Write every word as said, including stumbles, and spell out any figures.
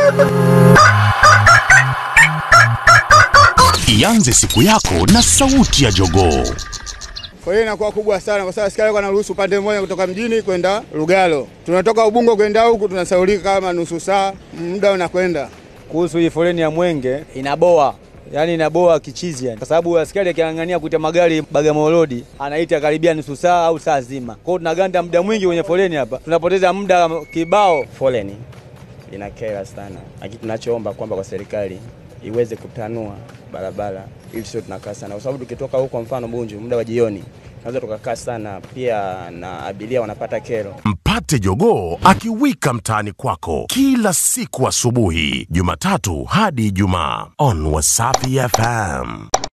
Ianze siku yako na sauti ya jogoo. Kwa hiyo inakuwa kubwa sana kwa sababu askari wanaruhusu upande mmoja kutoka mjini kwenda Lugalo. Tunatoka Ubungo kwenda huku tunasaulika kama nusu saa, muda unakwenda. Kuhusu hii foleni ya Mwenge inaboa. Yaani inaboa kichizi yani. Kwa sababu askari akiangania kuita magari Bagamoyo Road anaita karibia nusu saa au saa zima. Kwa hiyo tunaganda muda mwingi kwenye foleni hapa. Tunapoteza muda kibao. Foleni inakera sana. Lakini tunachoomba kwamba kwa serikali iweze kutanua barabara ili sio tunakaa sana. Kwa sababu tukitoka huko mfano Bunju muda wa jioni tunaweza tukakaa sana, pia na abiria wanapata kero. Mpate jogoo akiwika mtaani kwako kila siku asubuhi, Jumatatu hadi Ijumaa on Wasafi F M.